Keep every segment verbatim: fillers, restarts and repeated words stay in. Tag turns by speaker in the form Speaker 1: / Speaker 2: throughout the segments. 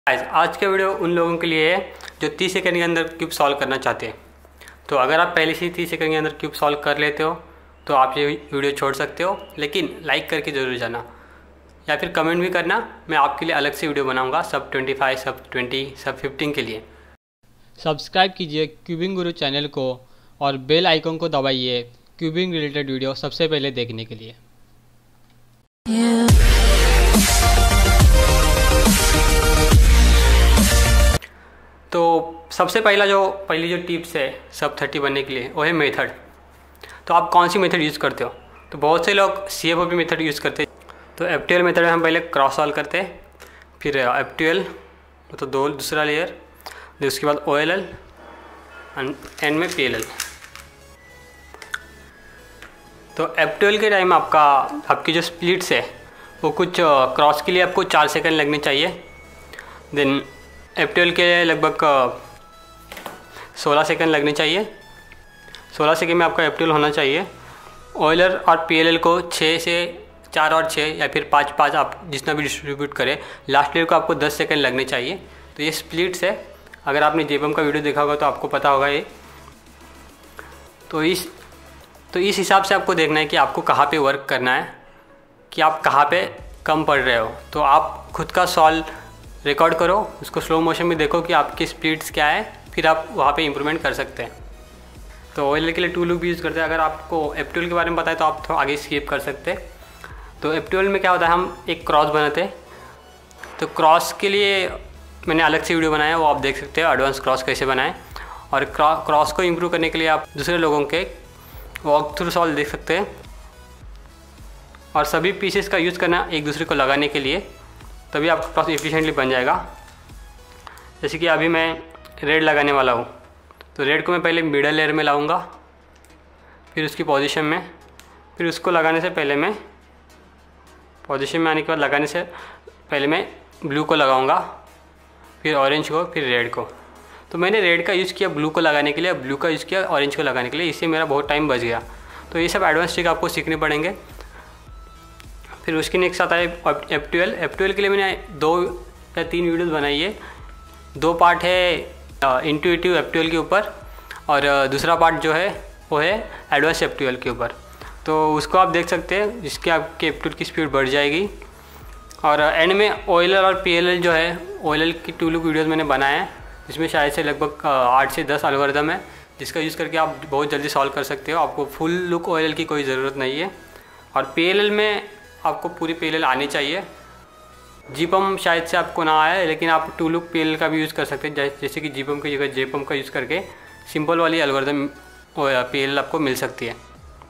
Speaker 1: Guys, आज का video उन लोगों के लिए है जो तीस सेकंड के अंदर क्यूब सॉल्व करना चाहते हैं। तो अगर आप पहले से ही तीस सेकंड के अंदर क्यूब सॉल्व कर लेते हो तो आप ये वीडियो छोड़ सकते हो, लेकिन लाइक करके ज़रूर जाना या फिर कमेंट भी करना। मैं आपके लिए अलग से वीडियो बनाऊंगा सब पच्चीस, सब बीस, सब पंद्रह के लिए।
Speaker 2: सब्सक्राइब कीजिए क्यूबिंग गुरु चैनल को और बेल आइकन को दबाइए क्यूबिंग रिलेटेड वीडियो सबसे पहले देखने के लिए।
Speaker 1: तो सबसे पहला जो पहली जो टिप्स है सब थर्टी बनने के लिए वो है मेथड। तो आप कौन सी मेथड यूज़ करते हो? तो बहुत से लोग C F O P method use करते हैं। तो एफ टी एल मेथड में हम पहले क्रॉस सॉल्व करते हैं, फिर एफ टी एल तो दो दूसरा लेयर, फिर उसके बाद ओ एल एल एंड में पी एल एल। तो एफ टी एल के टाइम आपका आपकी जो स्प्लिट्स है वो कुछ क्रॉस के लिए आपको चार सेकंड लगने चाहिए। देन एफ टी एल के लगभग सोलह सेकंड लगने चाहिए। सोलह सेकंड में आपका एफ टी एल होना चाहिए। ऑयलर और पी एल एल को छः से चार और छः या फिर पाँच पाँच आप जितना भी डिस्ट्रीब्यूट करें, लास्ट लेयर को आपको दस सेकंड लगने चाहिए। तो ये स्प्लिट्स है। अगर आपने जेपम का वीडियो देखा होगा तो आपको पता होगा ये। तो इस तो इस हिसाब से आपको देखना है कि आपको कहाँ पे वर्क करना है, कि आप कहाँ पे कम पड़ रहे हो। तो आप खुद का सॉल्व रिकॉर्ड करो, उसको स्लो मोशन में देखो कि आपकी स्पीड्स क्या है, फिर आप वहाँ पे इम्प्रूवमेंट कर सकते हैं। तो ऑयल के लिए टू लूप भी यूज़ करते हैं। अगर आपको एफ टी एल के बारे में पता है तो आप थोड़ा आगे स्किप कर सकते हैं। तो एफ टी एल में क्या होता है, हम एक क्रॉस बनाते हैं। तो क्रॉस के लिए मैंने अलग से वीडियो बनाया, वो आप देख सकते हो एडवांस क्रॉस कैसे बनाएं। और क्रॉस को इम्प्रूव करने के लिए आप दूसरे लोगों के वॉक थ्रू सॉल्व देख सकते हैं। और सभी पीसेस का यूज़ करना एक दूसरे को लगाने के लिए, तभी आपका क्रॉस एफिशिएंटली बन जाएगा। जैसे कि अभी मैं रेड लगाने वाला हूँ, तो रेड को मैं पहले मिडल लेयर में लाऊंगा, फिर उसकी पोजीशन में, फिर उसको लगाने से पहले मैं पोजीशन में आने के बाद लगाने से पहले मैं ब्लू को लगाऊंगा, फिर ऑरेंज को, फिर रेड को। तो मैंने रेड का यूज़ किया ब्लू को लगाने के लिए, ब्लू का यूज़ किया ऑरेंज को लगाने के लिए, इससे मेरा बहुत टाइम बच गया। तो ये सब एडवांस ट्रिक आपको सीखने पड़ेंगे। फिर उसके नेक्स्ट आता है F T L. F T L के लिए मैंने दो या तीन वीडियोस बनाई है। दो पार्ट है इंट्यूटिव एफ टी एल के ऊपर और दूसरा पार्ट जो है वो है एडवांस एफ टी एल के ऊपर। तो उसको आप देख सकते हैं, जिसके आपके एफ टी एल की स्पीड बढ़ जाएगी। और एंड में ओ एल एल और पी एल एल जो है, ओ एल एल की टू लुक वीडियोज़ मैंने बनाए हैं, जिसमें शायद से लगभग आठ से दस एल्गोरिथम है, जिसका यूज़ करके आप बहुत जल्दी सॉल्व कर सकते हो। आपको full look O L L की कोई ज़रूरत नहीं है। और पी एल एल में आपको पूरी पी एल एल आनी चाहिए। जीपम शायद से आपको ना आए, लेकिन आप two look P L L का भी यूज़ कर सकते हैं। जैसे कि जीपम की जगह जेपम का यूज़ करके सिंपल वाली एल्गोरिथम पी एल एल आपको मिल सकती है।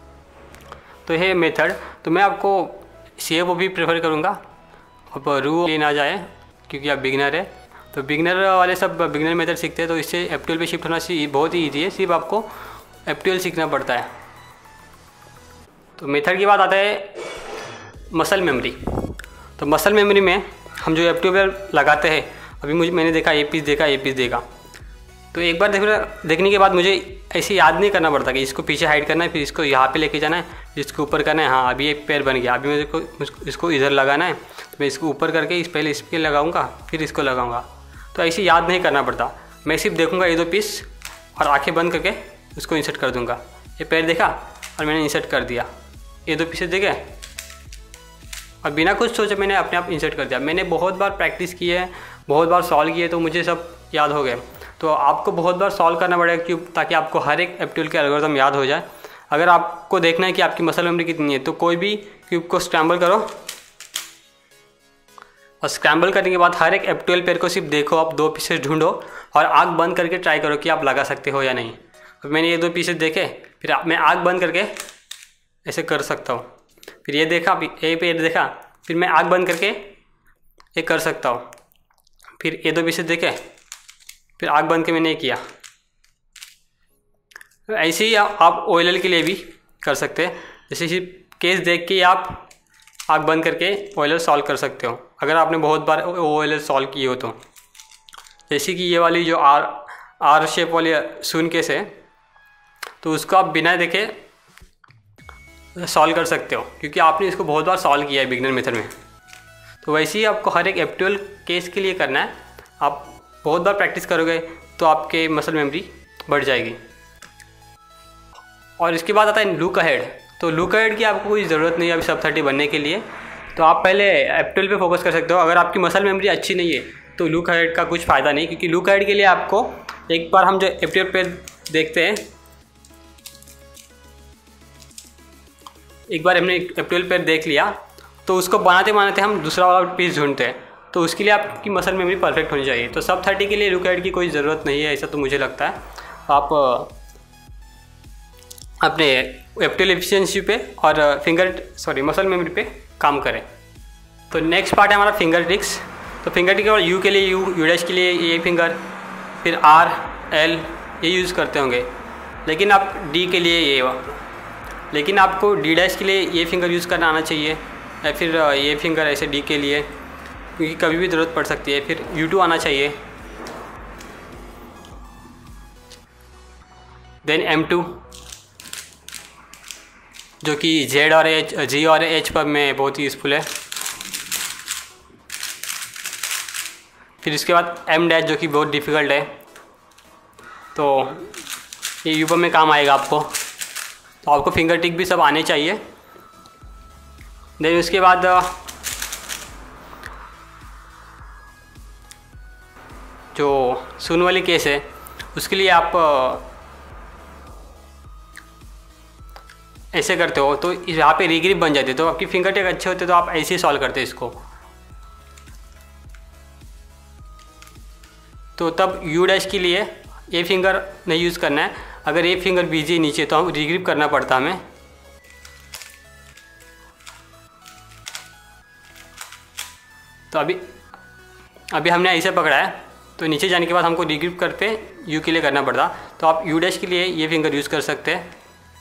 Speaker 1: तो ये मेथड, तो मैं आपको सी एफ ओ भी प्रेफर करूँगा। अब रू ले ना जाए क्योंकि आप बिगनर है। तो बिगनर वाले सब बिगनर मेथड सीखते हैं, तो इससे एफ टी एल पे शिफ्ट होना बहुत ही ईजी है। सिर्फ आपको एफ टी एल सीखना पड़ता है। तो मेथड की बात आता है मसल मेमोरी। तो मसल मेमोरी में हम जो एफ टी एल लगाते हैं, अभी मुझे मैंने देखा ये पीस देखा ये पीस देखा, तो एक बार देख देखने के बाद मुझे ऐसे याद नहीं करना पड़ता कि इसको पीछे हाइड करना है, फिर इसको यहाँ पे लेके जाना है, इसको ऊपर करना है। हाँ, अभी एक पैर बन गया, अभी मुझे को इसको इधर लगाना है, तो मैं इसको ऊपर करके इस पहले इस पर लगाऊंगा, फिर इसको लगाऊंगा। तो ऐसे याद नहीं करना पड़ता। मैं सिर्फ देखूँगा ये दो पीस और आँखें बंद करके उसको इंसर्ट कर दूँगा। ये पैर देखा और मैंने इंसर्ट कर दिया, ये दो पीसेस देखे और बिना कुछ सोचे मैंने अपने आप इंसर्ट कर दिया। मैंने बहुत बार प्रैक्टिस की है, बहुत बार सॉल्व किए, तो मुझे सब याद हो गए। तो आपको बहुत बार सॉल्व करना पड़ेगा क्यों, ताकि आपको हर एक एफ टी एल के एल्गोरिथम याद हो जाए। अगर आपको देखना है कि आपकी मसल मेमोरी कितनी है, तो कोई भी क्यूब को स्क्रैम्बल करो और स्क्रैम्बल करने के बाद हर एक एफ टी एल पेयर को सिर्फ देखो, आप दो पीसेस ढूंढो और आँख बंद करके ट्राई करो कि आप लगा सकते हो या नहीं। तो मैंने ये दो पीसेस देखे, फिर मैं आँख बंद करके ऐसे कर सकता हूँ। फिर ये देखा, ये पेड़ देखा, फिर मैं आँख बंद करके ये कर सकता हूँ। फिर ये दो पीसेस देखे, फिर आँख बंद के मैंने ये किया। ऐसे ही आप ओ एल एल के लिए भी कर सकते हैं। जैसे सिर्फ केस देख के आप आँख बंद करके ओ एल एल सॉल्व कर सकते हो, अगर आपने बहुत बार ओ एल एल सॉल्व किए हो तो। जैसे कि ये वाली जो आर आर शेप वाली शून्य केस है, तो उसको आप बिना देखे सॉल्व कर सकते हो, क्योंकि आपने इसको बहुत बार सॉल्व किया है बिगनर मेथड में। तो वैसे ही आपको हर एक एफ टी एल केस के लिए करना है। आप बहुत बार प्रैक्टिस करोगे तो आपके मसल मेमोरी बढ़ जाएगी। और इसके बाद आता है लुक अहेड। तो लुक अहेड की आपको कोई ज़रूरत नहीं है अभी सब थर्टी बनने के लिए, तो आप पहले एफ ट्वेल्व पे फोकस कर सकते हो। अगर आपकी मसल मेमोरी अच्छी नहीं है तो लुक अहेड का कुछ फ़ायदा नहीं, क्योंकि लुक अहेड के लिए आपको एक बार हम जो एफ ट्वेल्व पे देखते हैं, एक बार हमने एफ ट्वेल्व पे देख लिया तो उसको बनाते बनाते हम दूसरा वाला पीस ढूंढते हैं, तो उसके लिए आपकी मसल मेमोरी परफेक्ट होनी चाहिए। तो सब थर्टी के लिए लुक अहेड की कोई ज़रूरत नहीं है, ऐसा तो मुझे लगता है। आप अपने एफ ट्वेल्व एफिशिएंसी पे और फिंगर सॉरी मसल मेमोरी पे काम करें। तो नेक्स्ट पार्ट है हमारा फिंगर ट्रिक्स। तो फिंगर ट्रिक और यू के लिए यू, यू डैश के लिए ये फिंगर, फिर आर एल ये यूज़ करते होंगे, लेकिन आप डी के लिए ये, लेकिन आपको डी डैश के लिए ये फिंगर यूज़ करना आना चाहिए, या फिर ये फिंगर ऐसे डी के लिए, क्योंकि कभी भी ज़रूरत पड़ सकती है। फिर यू टू आना चाहिए, देन एम टू जो कि जेड और एच जी और एच पर में बहुत ही यूज़फुल है। फिर इसके बाद एम डैश जो कि बहुत डिफ़िकल्ट है, तो ये यू पर में काम आएगा आपको। तो आपको फिंगर टिक भी सब आने चाहिए। देन उसके बाद जो सुन वाली केस है उसके लिए आप ऐसे करते हो तो यहाँ पे रिग्रिप बन जाती है, तो आपकी फिंगर टिक अच्छे होते तो आप ऐसे ही सॉल्व करते इसको। तो तब यू डैश के लिए ये फिंगर नहीं यूज़ करना है। अगर ये फिंगर बीजी नीचे तो हम रिग्रिप करना पड़ता हमें। तो अभी अभी हमने ऐसे पकड़ा है, तो नीचे जाने के बाद हमको रिग्रिप करके यू के लिए करना पड़ता। तो आप यू डैश के लिए ये फिंगर यूज़ कर सकते हैं।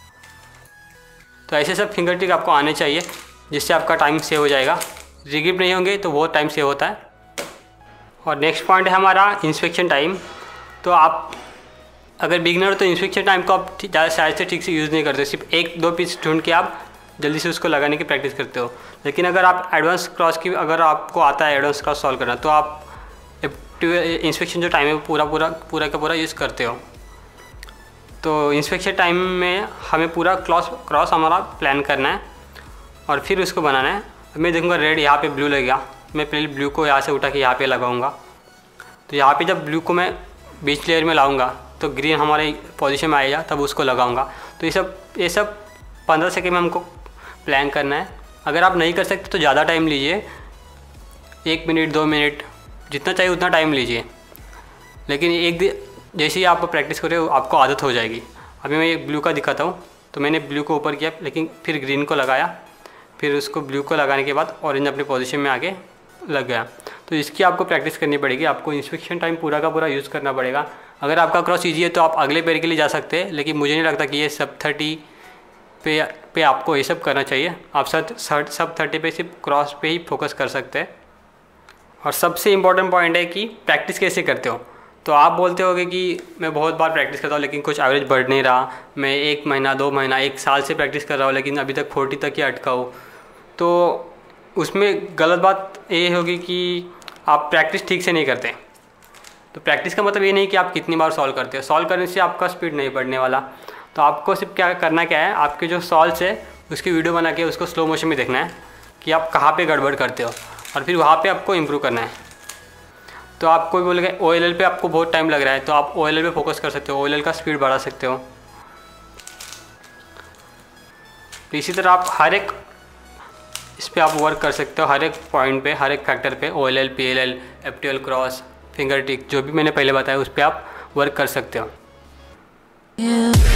Speaker 1: तो ऐसे सब फिंगर टिक आपको आने चाहिए, जिससे आपका टाइम सेव हो जाएगा। रिग्रिप नहीं होंगे तो बहुत टाइम सेव होता है। और नेक्स्ट पॉइंट है हमारा इंस्पेक्शन टाइम। तो आप अगर बिगनर हो तो इंस्पेक्शन टाइम को आप ज़्यादा शायद से ठीक से यूज़ नहीं करते, सिर्फ एक दो पीस ढूंढ के आप जल्दी से उसको लगाने की प्रैक्टिस करते हो। लेकिन अगर आप एडवांस क्रॉस की अगर आपको आता है एडवांस क्रॉस सॉल्व करना, तो आप इंस्पेक्शन जो टाइम है वो पूरा पूरा पूरा का पूरा यूज़ करते हो। तो इंस्पेक्शन टाइम में हमें पूरा क्रॉस क्रॉस हमारा प्लान करना है और फिर उसको बनाना है। मैं देखूँगा रेड यहाँ पे ब्लू लगेगा, मैं पहले ब्लू को यहाँ से उठा के यहाँ पे लगाऊंगा। तो यहाँ पे जब ब्लू को मैं बीच लेयर में लाऊंगा तो ग्रीन हमारे पोजीशन में आएगा, तब उसको लगाऊंगा। तो ये सब ये सब पंद्रह सेकेंड में हमको प्लान करना है। अगर आप नहीं कर सकते तो ज़्यादा टाइम लीजिए, एक मिनट दो मिनट जितना चाहिए उतना टाइम लीजिए। लेकिन एक दिन जैसे ही आप प्रैक्टिस करें आपको आदत हो जाएगी। अभी मैं एक ब्लू का दिखाता हूँ। तो मैंने ब्लू को ऊपर किया, लेकिन फिर ग्रीन को लगाया, फिर उसको ब्लू को लगाने के बाद ऑरेंज अपने पोजीशन में आके लग गया। तो इसकी आपको प्रैक्टिस करनी पड़ेगी। आपको इंस्पेक्शन टाइम पूरा का पूरा यूज़ करना पड़ेगा। अगर आपका क्रॉस ईजी है तो आप अगले पेयर के लिए जा सकते हैं, लेकिन मुझे नहीं लगता कि ये सब थर्टी पे पे आपको ये सब करना चाहिए। आप सब सब थर्टी पे सिर्फ क्रॉस पे ही फोकस कर सकते हैं। और सबसे इम्पॉर्टेंट पॉइंट है कि प्रैक्टिस कैसे करते हो। तो आप बोलते होगे कि मैं बहुत बार प्रैक्टिस करता हूँ लेकिन कुछ एवरेज बढ़ नहीं रहा, मैं एक महीना दो महीना एक साल से प्रैक्टिस कर रहा हूँ लेकिन अभी तक फोर्टी तक ही अटका हूँ। तो उसमें गलत बात ये होगी कि आप प्रैक्टिस ठीक से नहीं करते। तो प्रैक्टिस का मतलब ये नहीं कि आप कितनी बार सॉल्व करते हो। सॉल्व करने से आपका स्पीड नहीं बढ़ने वाला। तो आपको सिर्फ क्या करना क्या है, आपके जो सॉल्व्स है उसकी वीडियो बना के उसको स्लो मोशन में देखना है कि आप कहाँ पे गड़बड़ करते हो, और फिर वहाँ पे आपको इम्प्रूव करना है। तो आप कोई बोलेगा ओ एल एल पे आपको बहुत टाइम लग रहा है, तो आप ओ एल एल पे फोकस कर सकते हो, ओ एल एल का स्पीड बढ़ा सकते हो। तो इसी तरह आप हर एक इस पर आप वर्क कर सकते हो, हर एक पॉइंट पे, हर एक फैक्टर पे, O L L, P L L, F T L cross, finger trick, जो भी मैंने पहले बताया उस पर आप वर्क कर सकते हो।